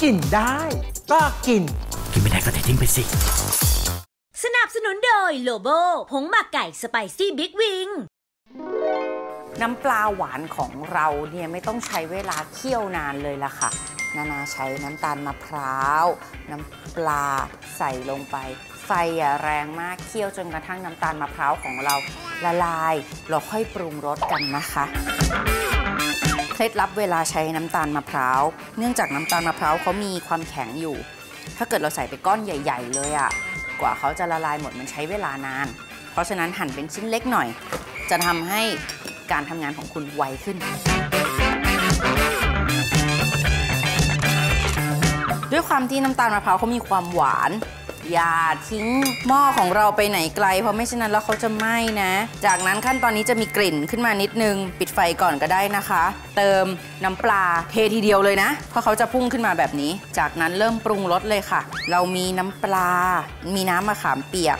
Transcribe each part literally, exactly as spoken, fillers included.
กินได้ก็กินกินไม่ได้ก็ทิ้งไปสิสนับสนุนโดยโลโบผงหมักไก่สไปซี่บิ๊กวิงน้ำปลาหวานของเราเนี่ยไม่ต้องใช้เวลาเคี่ยวนานเลยล่ะค่ะนานาใช้น้ำตาลมะพร้าวน้ำปลาใส่ลงไปไฟอย่าแรงมากเคี่ยวจนกระทั่งน้ำตาลมะพร้าวของเราละลายเราค่อยปรุงรสกันนะคะเคล็ดลับเวลาใช้น้ำตาลมะพร้าวเนื่องจากน้ำตาลมะพร้าวเขามีความแข็งอยู่ถ้าเกิดเราใส่ไปก้อนใหญ่ๆเลยอะกว่าเขาจะละลายหมดมันใช้เวลานานเพราะฉะนั้นหั่นเป็นชิ้นเล็กหน่อยจะทำให้การทำงานของคุณไวขึ้นด้วยความที่น้ำตาลมะพร้าวเขามีความหวานอย่าทิ้งหม้อของเราไปไหนไกลเพราะไม่เช่นนั้นแล้วเขาจะไหม้นะจากนั้นขั้นตอนนี้จะมีกลิ่นขึ้นมานิดนึงปิดไฟก่อนก็ได้นะคะเติมน้ำปลาเททีเดียวเลยนะเพราะเขาจะพุ่งขึ้นมาแบบนี้จากนั้นเริ่มปรุงรสเลยค่ะเรามีน้ำปลามีน้ำมะขามเปียก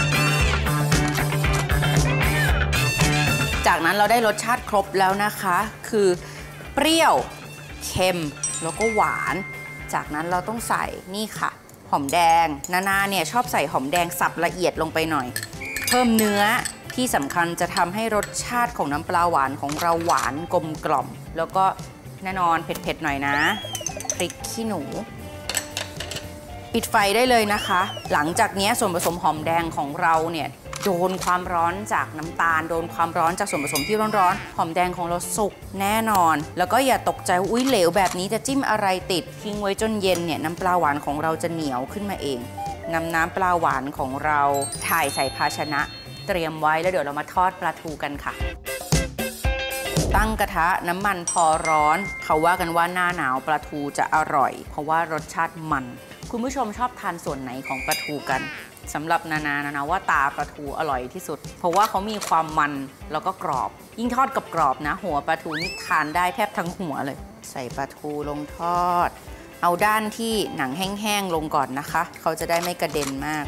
จากนั้นเราได้รสชาติครบแล้วนะคะคือเปรี้ยวเค็มแล้วก็หวานจากนั้นเราต้องใส่นี่ค่ะหอมแดงนานาเนี่ยชอบใส่หอมแดงสับละเอียดลงไปหน่อยเพิ่มเนื้อที่สำคัญจะทำให้รสชาติของน้ำปลาหวานของเราหวานกลมกล่อมแล้วก็แน่นอนเผ็ดๆหน่อยนะพริกขี้หนูปิดไฟได้เลยนะคะหลังจากนี้ส่วนผสมหอมแดงของเราเนี่ยโดนความร้อนจากน้ำตาลโดนความร้อนจากส่วนผสมที่ร้อนๆหอมแดงของเราสุกแน่นอนแล้วก็อย่าตกใจอุ้ยเหลวแบบนี้จะจิ้มอะไรติดทิ้งไว้จนเย็นเนี่ยน้ำปลาหวานของเราจะเหนียวขึ้นมาเองนำน้ำปลาหวานของเราถ่ายใส่ภาชนะเตรียมไว้แล้วเดี๋ยวเรามาทอดปลาทูกันค่ะตั้งกระทะน้ำมันพอร้อนเขาว่ากันว่าหน้าหนาวปลาทูจะอร่อยเพราะว่ารสชาติมันคุณผู้ชมชอบทานส่วนไหนของปลาทูกันสำหรับนานานานาว่าตาปลาทูอร่อยที่สุดเพราะว่าเขามีความมันแล้วก็กรอบยิ่งทอดกับกรอบนะหัวปลาทูนี่ทานได้แทบทั้งหัวเลยใส่ปลาทูลงทอดเอาด้านที่หนังแห้งๆลงก่อนนะคะเขาจะได้ไม่กระเด็นมาก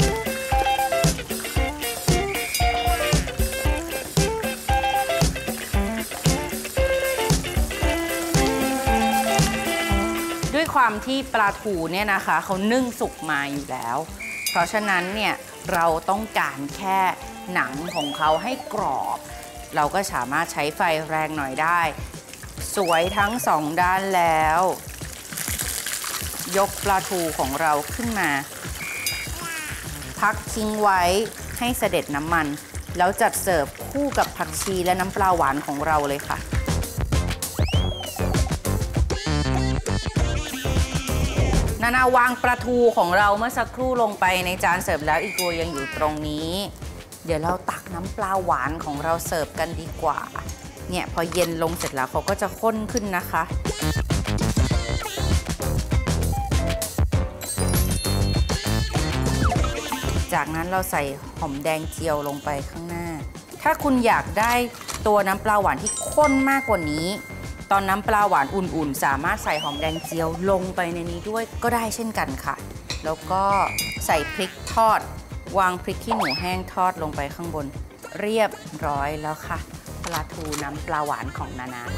ด้วยความที่ปลาทูเนี่ยนะคะเขานึ่งสุกมาอยู่แล้วเพราะฉะนั้นเนี่ยเราต้องการแค่หนังของเขาให้กรอบเราก็สามารถใช้ไฟแรงหน่อยได้สวยทั้งสองด้านแล้วยกปลาทูของเราขึ้นมาพักทิ้งไว้ให้เสด็จน้ำมันแล้วจัดเสิร์ฟคู่กับผักชีและน้ำปลาหวานของเราเลยค่ะนานาวางปลาทูของเราเมื่อสักครู่ลงไปในจานเสิร์ฟแล้วอีกตัวยังอยู่ตรงนี้เดี๋ยวเราตักน้ำปลาหวานของเราเสิร์ฟกันดีกว่าเนี่ยพอเย็นลงเสร็จแล้วเขาก็จะข้นขึ้นนะคะจากนั้นเราใส่หอมแดงเจียวลงไปข้างหน้าถ้าคุณอยากได้ตัวน้ำปลาหวานที่ข้นมากกว่านี้ตอนน้ำปลาหวานอุ่นๆสามารถใส่หอมแดงเจียวลงไปในนี้ด้วยก็ได้เช่นกันค่ะแล้วก็ใส่พริกทอดวางพริกขี้หนูแห้งทอดลงไปข้างบนเรียบร้อยแล้วค่ะปลาทูน้ำปลาหวานของนานา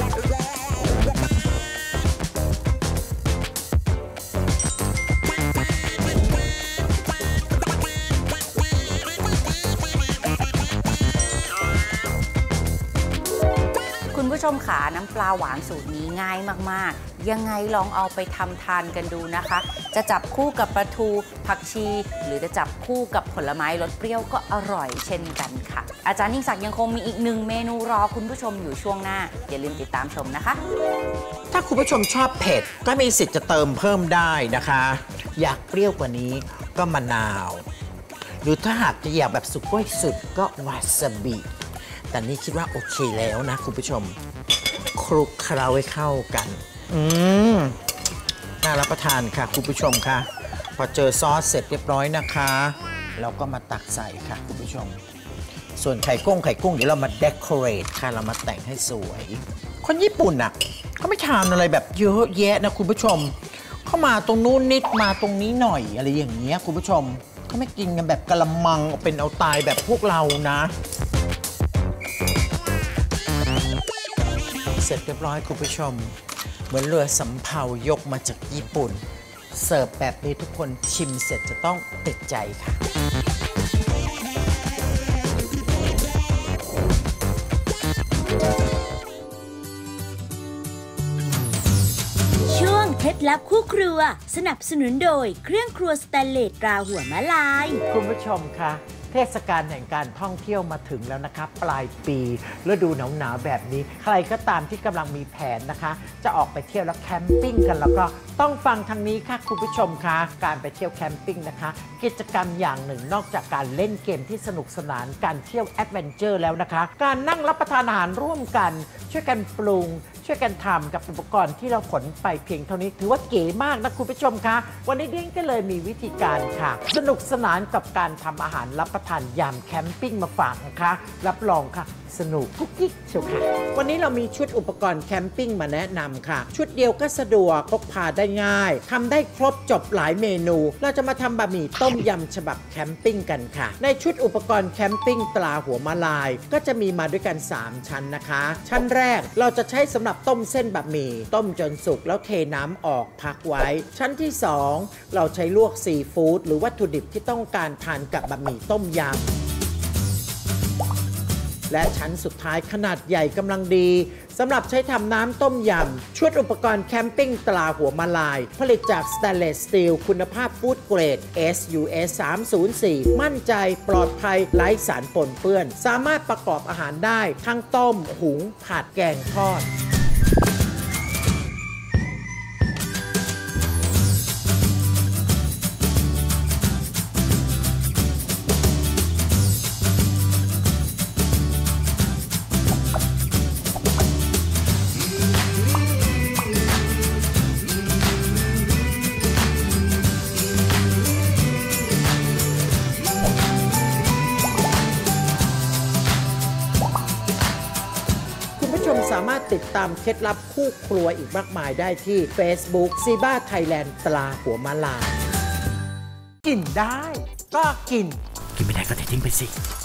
คุณผู้ชมขาน้ำปลาหวานสูตรนี้ง่ายมากๆยังไงลองเอาไปทำทานกันดูนะคะจะจับคู่กับปลาทูผักชีหรือจะจับคู่กับผลไม้รสเปรี้ยวก็อร่อยเช่นกันค่ะอาจารย์ยิ่งศักดิ์ยังคงมีอีกหนึ่งเมนูรอคุณผู้ชมอยู่ช่วงหน้าอย่าลืมติดตามชมนะคะถ้าคุณผู้ชมชอบเผ็ดก็มีสิทธิ์จะเติมเพิ่มได้นะคะอยากเปรี้ยวกว่านี้ก็มะนาวหรือถ้าหากจะอยากแบบสุดก้อยสุดก็วาซาบิแต่นี่คิดว่าโอเคแล้วนะคุณผู้ชมคลุกเคล้าให้เข้ากันอืมน่ารับประทานค่ะคุณผู้ชมค่ะพอเจอซอสเสร็จเรียบร้อยนะคะเราก็มาตักใส่ค่ะคุณผู้ชมส่วนไข่กุ้งไข่กุ้งเดี๋ยวเรามาเดคอเรทค่ะเรามาแต่งให้สวยคนญี่ปุ่นอ่ะเขาไม่ทานอะไรแบบเยอะแยะนะคุณผู้ชมเข้ามาตรงนู้นนิดมาตรงนี้หน่อยอะไรอย่างเงี้ยคุณผู้ชมเขาไม่กินกันแบบกะละมังเป็นเอาตายแบบพวกเรานะเสร็จเรียบร้อยคุณผู้ชมเหมือนเรือสำเภายกมาจากญี่ปุ่นเสิร์ฟแบบนี้ทุกคนชิมเสร็จจะต้องติดใจค่ะช่วงเคล็ดลับคู่ครัวสนับสนุนโดยเครื่องครัวสแตนเลสตราหัวมะลายคุณผู้ชมคะเทศกาลแห่งการท่องเที่ยวมาถึงแล้วนะคะปลายปีฤดูหนาวๆแบบนี้ใครก็ตามที่กำลังมีแผนนะคะจะออกไปเที่ยวแล้วแคมปิ้งกันแล้วก็ต้องฟังทางนี้ค่ะคุณผู้ชมคะการไปเที่ยวแคมปิ้งนะคะกิจกรรมอย่างหนึ่งนอกจากการเล่นเกมที่สนุกสนานการเที่ยวแอดเวนเจอร์แล้วนะคะการนั่งรับประทานอาหารร่วมกันช่วยกันปรุงช่วยกันทำกับอุปกรณ์ที่เราขนไปเพียงเท่านี้ถือว่าเก๋มากนะคุณผู้ชมคะวันนี้เด้งก็เลยมีวิธีการค่ะสนุกสนานกับการทำอาหารรับประทานยามแคมปิ้งมาฝากนะคะรับรองค่ะสนุกกุ๊กกิ๊กเชียวค่ะวันนี้เรามีชุดอุปกรณ์แคมปิ้งมาแนะนำค่ะชุดเดียวก็สะดวกพกพาได้ง่ายทำได้ครบจบหลายเมนูเราจะมาทำบะหมี่ต้มยำฉบับแคมปิ้งกันค่ะในชุดอุปกรณ์แคมปิ้งตราหัวมะลายก็จะมีมาด้วยกันสามชั้นนะคะชั้นแรกเราจะใช้สำหรับต้มเส้นบะหมี่ต้มจนสุกแล้วเทน้ำออกพักไว้ชั้นที่สองเราใช้ลวกซีฟู้ดหรือวัตถุดิบที่ต้องการทานกับบะหมี่ต้มยำและชั้นสุดท้ายขนาดใหญ่กำลังดีสำหรับใช้ทำน้ำต้มยำชุดอุปกรณ์แคมปิ้งตราหัวมะลายผลิตจากสแตนเลสสตีลคุณภาพฟู้ดเกรด เอส ยู เอส สามศูนย์สี่ มั่นใจปลอดภัยไร้สารปนเปื้อนสามารถประกอบอาหารได้ทั้งต้มหุงผัดแกงทอดสามารถติดตามเคล็ดลับคู่ครัวอีกมากมายได้ที่ Facebook ซีบ้าไทยแลนด์ตราหัวมะลายกินได้ก็กินกินไม่ได้ก็ทิ้งไปสิ